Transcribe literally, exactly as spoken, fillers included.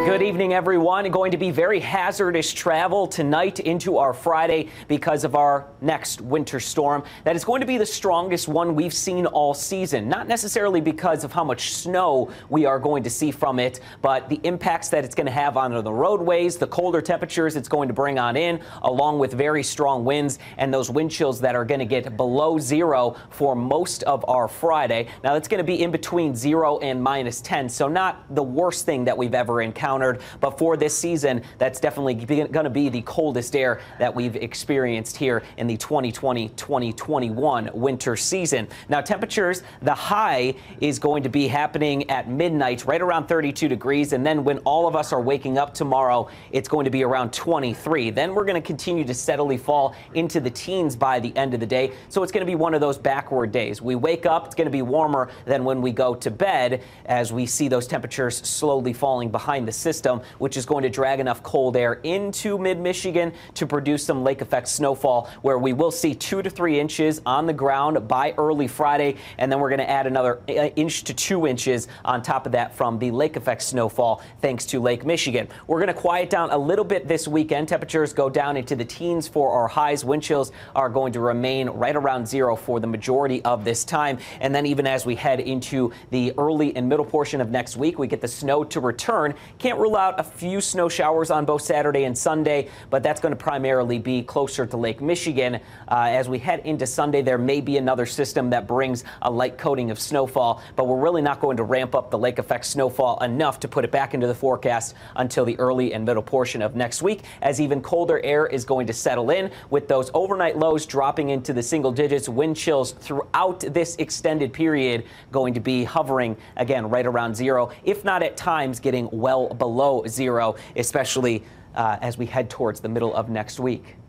Good evening, everyone. Going to be very hazardous travel tonight into our Friday because of our next winter storm. That is going to be the strongest one we've seen all season. Not necessarily because of how much snow we are going to see from it, but the impacts that it's going to have on the roadways, the colder temperatures it's going to bring on in, along with very strong winds and those wind chills that are going to get below zero for most of our Friday. Now, that's going to be in between zero and minus ten, so not the worst thing that we've ever encountered. But for this season, that's definitely going to be the coldest air that we've experienced here in the twenty twenty twenty twenty-one winter season. Now, temperatures, the high is going to be happening at midnight, right around thirty-two degrees. And then when all of us are waking up tomorrow, it's going to be around twenty-three. Then we're going to continue to steadily fall into the teens by the end of the day. So it's going to be one of those backward days. We wake up, it's going to be warmer than when we go to bed as we see those temperatures slowly falling behind the system, which is going to drag enough cold air into mid-Michigan to produce some lake effect snowfall, where we will see two to three inches on the ground by early Friday, and then we're going to add another inch to two inches on top of that from the lake effect snowfall thanks to Lake Michigan. We're going to quiet down a little bit this weekend. Temperatures go down into the teens for our highs. Wind chills are going to remain right around zero for the majority of this time, and then even as we head into the early and middle portion of next week, we get the snow to return. Can't rule out a few snow showers on both Saturday and Sunday, but that's going to primarily be closer to Lake Michigan. Uh, as we head into Sunday, there may be another system that brings a light coating of snowfall, but we're really not going to ramp up the lake effect snowfall enough to put it back into the forecast until the early and middle portion of next week, as even colder air is going to settle in, with those overnight lows dropping into the single digits. Wind chills throughout this extended period going to be hovering again right around zero, if not at times getting well below zero, especially uh, as we head towards the middle of next week.